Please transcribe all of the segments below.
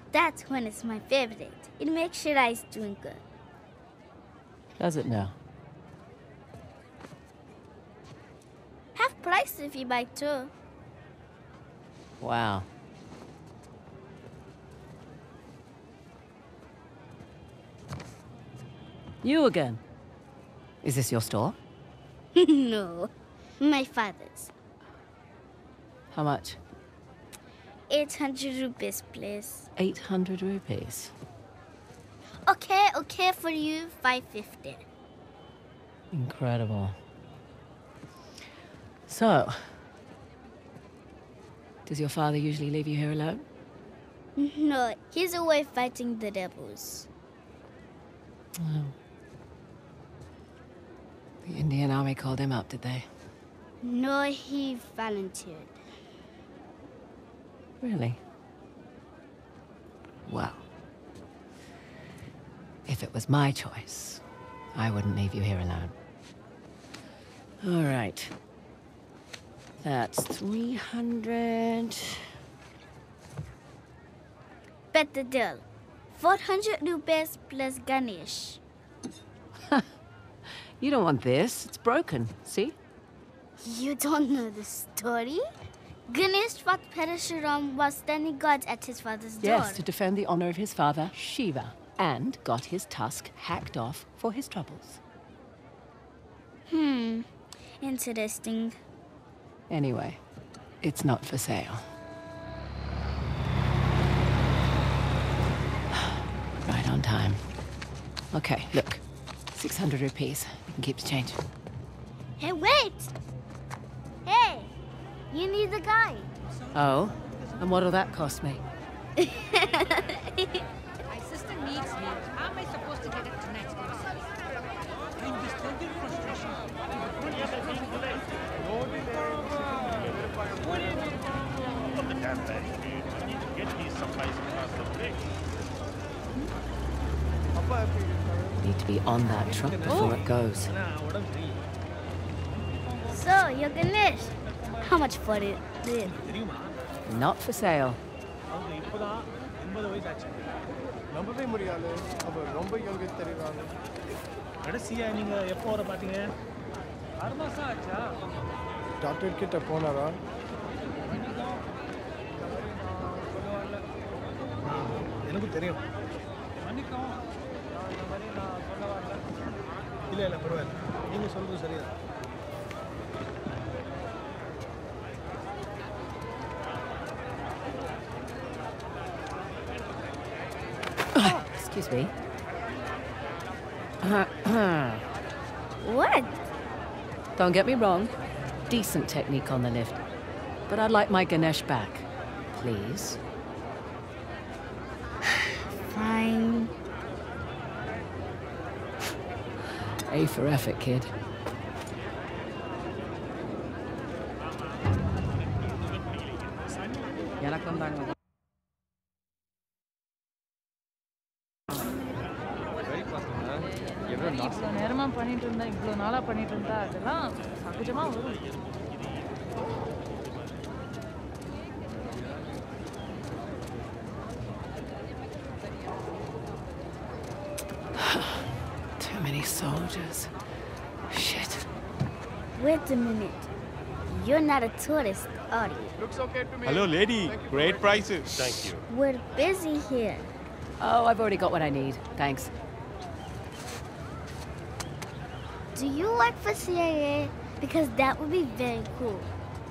That's when it's my favorite. It makes sure I's doing good. Does it now? Half price if you buy two. Wow. You again? Is this your store? No, my father's. How much? 800 rupees, please. 800 rupees. Okay, for you, 550. Incredible. So, does your father usually leave you here alone? No, he's away fighting the rebels. Oh. The Indian army called him up, did they? No, he volunteered. Really? Well, if it was my choice, I wouldn't leave you here alone. All right. That's 300. Bet the deal. 400 rupees plus Ganesh. You don't want this. It's broken. See? You don't know the story? Ganesh fought Parashuram while standing guard at his father's door. Yes, to defend the honor of his father, Shiva, and got his tusk hacked off for his troubles. Interesting. Anyway, it's not for sale. Right on time. Okay, look. 600 rupees. You can keep the change. Hey, wait! Hey, you need the guide. Oh? And what'll that cost me? My sister needs me. How am I supposed to get it tonight? I'm just thinking frustration. The damn bag. I need to get these supplies across the bridge. Need to be on that truck before it goes. So, you're Ganesh. How much for it? Not for sale. நம்பவே முடியாது அவர் ரொம்ப young தெரியுறாங்க கடைசியா நீங்க எப்போ வர பாத்தீங்க 6 மாசம் ஆச்சா டாக்டர் கிட்ட போனாரா எனக்கு தெரியும் மன்னிக்கவும் நான் இந்த மாதிரி நான் சொல்ல வரல இல்ல பரவாயில்ல நீங்க சொல்றது சரிதான் Excuse me. What? Don't get me wrong. Decent technique on the lift. But I'd like my Ganesh back. Please. Fine. A for effort, kid. நேரமா பண்ணிட்டு இருந்தா இவ்வளவு நாளா பண்ணிட்டு இருந்தா அதெல்லாம் சகஜமா வரும் Too many soldiers. Shit. Wait a minute. You're not a tourist, are you? looks okay to me Hello lady, great prices. Thank you. We're busy here. Oh, I've already got what I need. Thanks. Do you work for CIA? Because that would be very cool.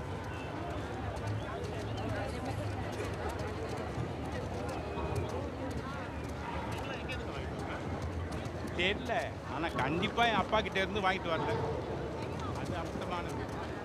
தெரியல ஆனா கண்டிப்பா என் அப்பா கிட்ட இருந்து வாங்கிட்டு வரல அது அர்த்தமானது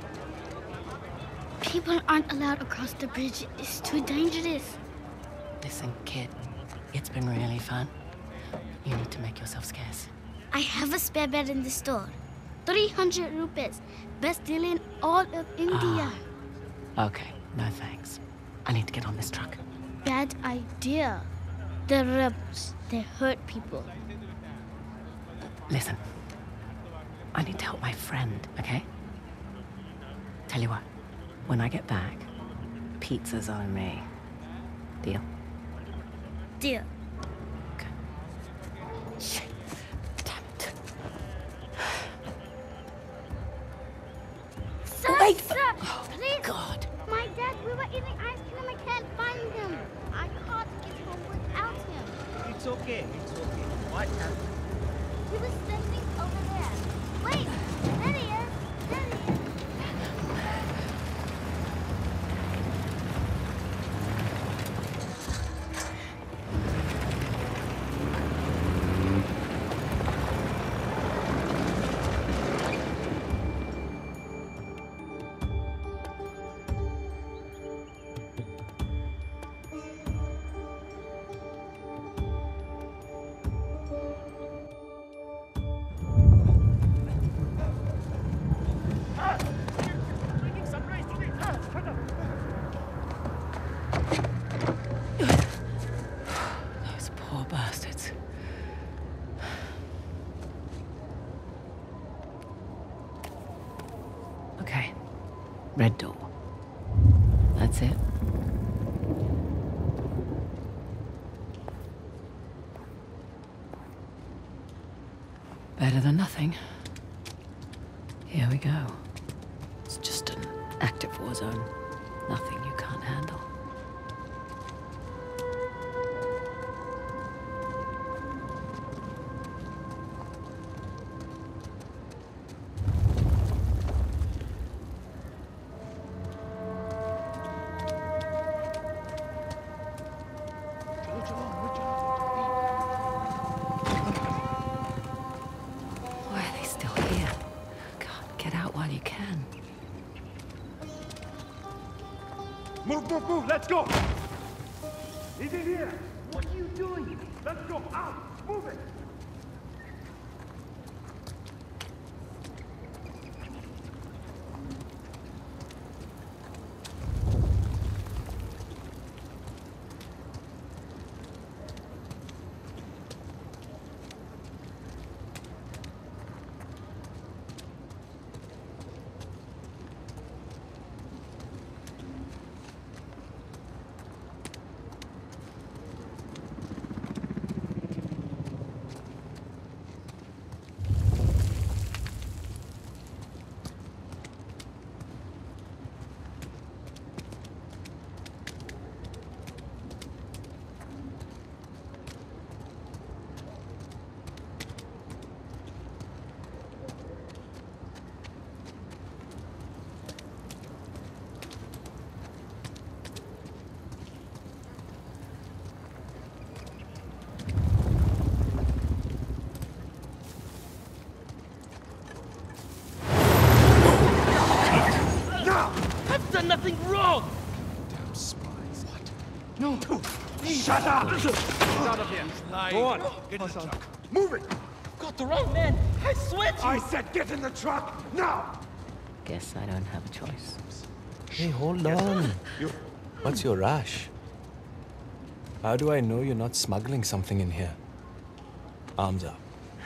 People aren't allowed across the bridge. It's too dangerous. Listen, kid. It's been really fun. You need to make yourself scarce. I have a spare bed in the store. 300 rupees. Best deal in all of India. Okay, no thanks. I need to get on this truck. Bad idea. The rebels, they hurt people. Listen, I need to help my friend, okay? Tell you what, when I get back, pizza's on me. Deal? Deal. Shit. Damn it. Sir, Wait. sir, Oh, please. God. My dad, we were eating ice cream. I can't find him. I can't get home without him. It's okay. It's okay. What happened? He was standing over there. Wait, there he is. There he is. Those poor bastards. Okay. Red door. That's it. Better than nothing. Here we go. It's just an active war zone. Nothing you can't handle. Why are they still here? God, get out while you can. Move, move, move! Let's go! He's in here! What are you doing? Let's go! Out! Move it! Done nothing wrong! Damn spies. What? No! Shut up! Get out of here! Go on! Get in the truck! Move it! Got the wrong man! I swear to I you! said get in the truck! Now! Guess I don't have a choice. Hey, hold on. What's your rush? How do I know you're not smuggling something in here? Arms up.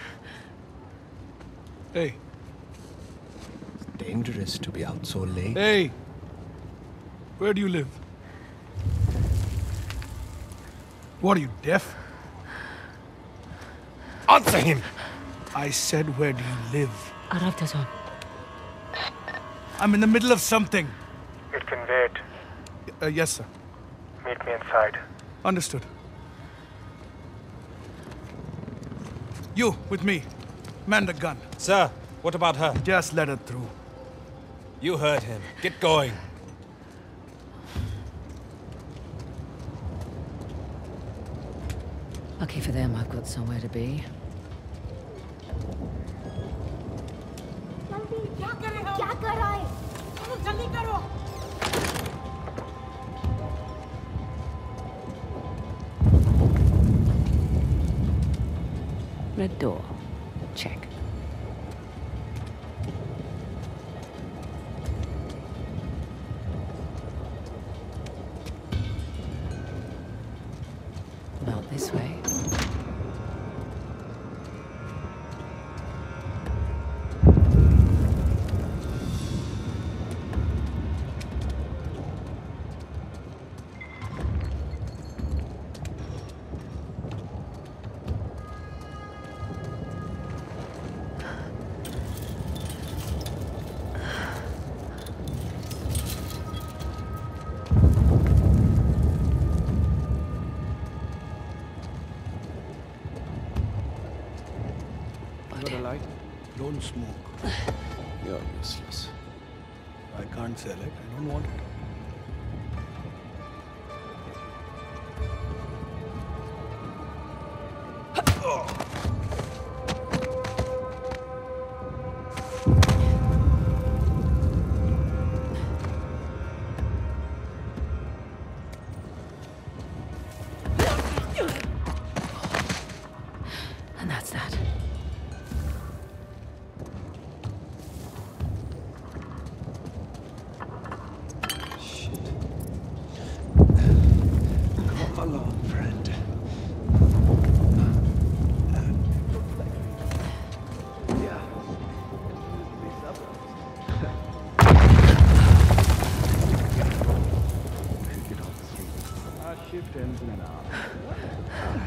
Hey, It's dangerous to be out so late. hey! Where do you live? What are you, deaf? Answer him! I said, where do you live? Arabtazon. I'm in the middle of something. It can wait. Yes, sir. Meet me inside. Understood. You, with me. Man the gun. Sir, what about her? Just let her through. You heard him. Get going. Lucky for them, I've got somewhere to be. क्या कर रहा है? जल्दी करो! Red door. Check. Not this way. don't smoke. You're useless. I can't sell it. I don't want it. And that's that. Shit. Come along, friend. Yeah. Our shift ends in an hour.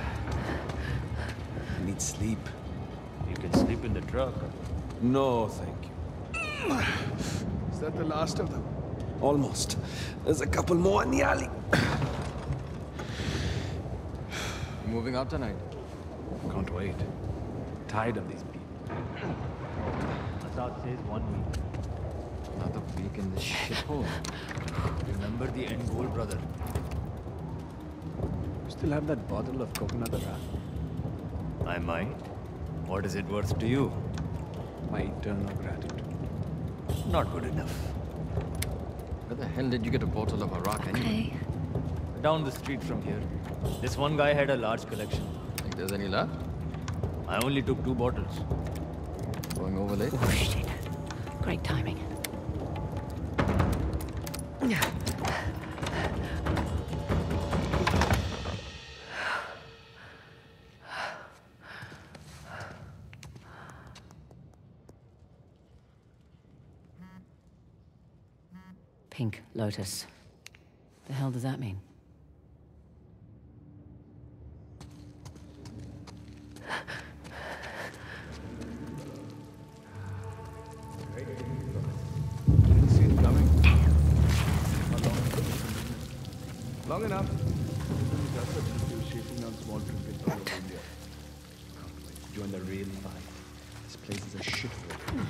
I need sleep. You can sleep in the truck. No, thank you. Is that the last of them? Almost. There's a couple more in the alley. Moving out tonight. Can't wait. Tired of these people. Assad says 1 week. Another week in this shithole. Remember the end goal, brother. You still have that bottle of coconut rat? I might. What is it worth to you? My eternal gratitude. Not good enough. Where the hell did you get a bottle of Arak anyway? Down the street from here. This one guy had a large collection. Think there's any left? I only took 2 bottles. Going over late? Oh, shit. Great timing. Pink lotus. The hell does that mean? Didn't see it coming. Long enough. Shaking down small trinkets all over India. Can't wait. Join the real fight. This place is a shithole.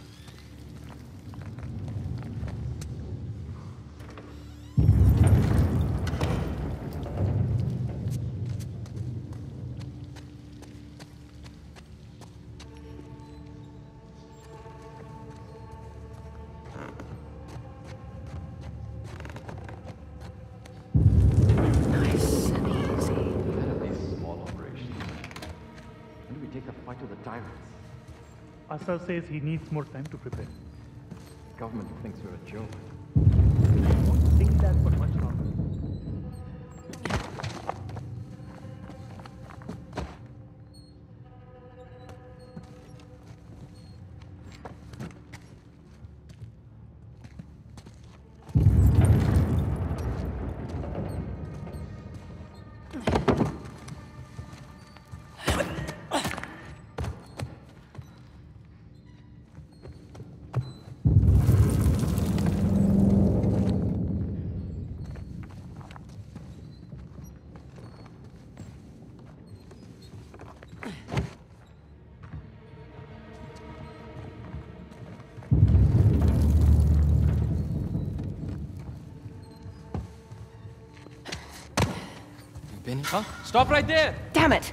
Nice and easy. Where are these small operations? When do we take the fight to the tyrants? Assad says he needs more time to prepare. The government thinks we're a joke. I won't think that for much longer. Been? Huh? Stop right there! Damn it!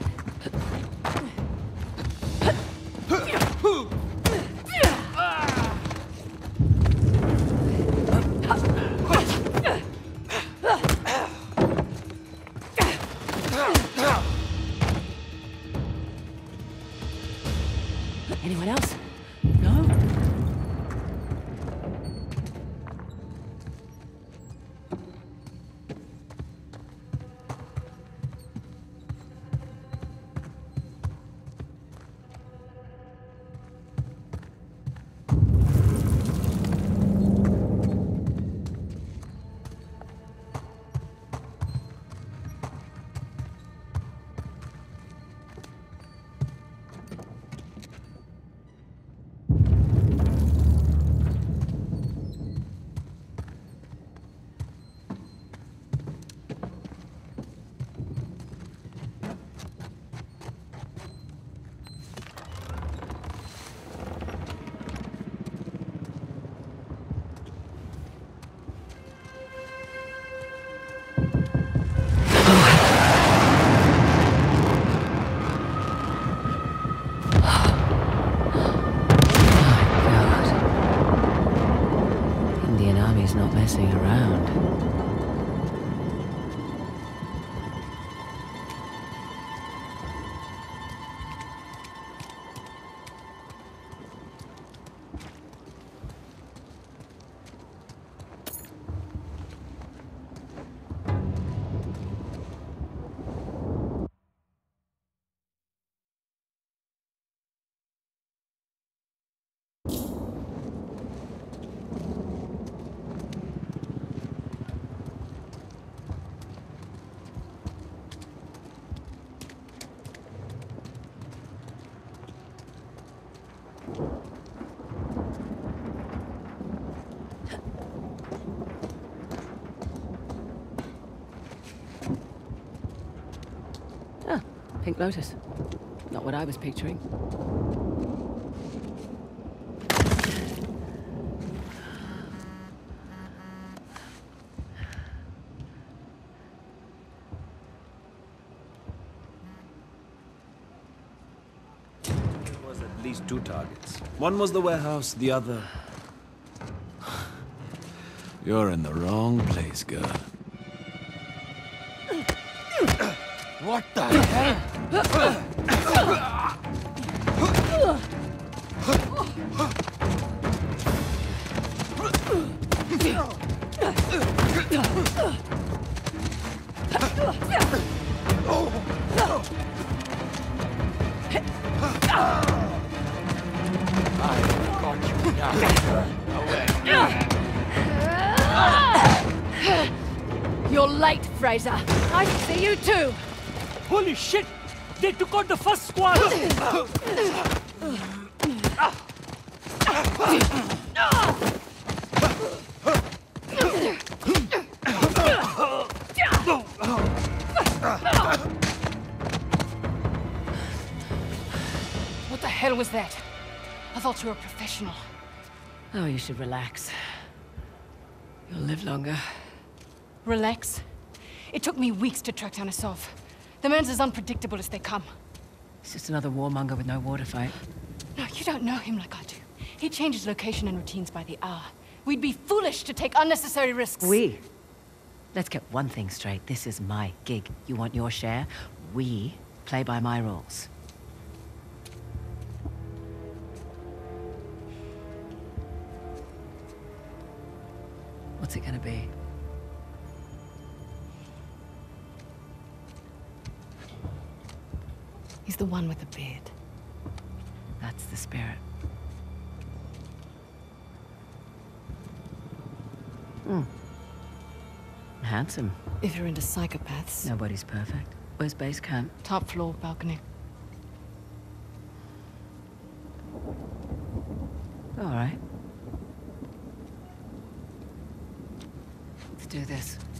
Anyone else? No? messing around. Ah, Pink Lotus. Not what I was picturing. There was at least 2 targets. One was the warehouse, the other... You're in the wrong place, girl. What the hell? You're late, Fraser. I see you too. Holy shit! They took out the first squad! What the hell was that? I thought you were a professional. Oh, you should relax. You'll live longer. Relax? It took me weeks to track down Asov. The man's as unpredictable as they come. He's just another warmonger with no war to fight. No, you don't know him like I do. He changes location and routines by the hour. We'd be foolish to take unnecessary risks. Let's get one thing straight. This is my gig. You want your share? We play by my rules. What's it gonna be? He's the one with the beard. That's the spirit. Handsome. If you're into psychopaths. Nobody's perfect. Where's base camp? Top floor, balcony. All right. Let's do this.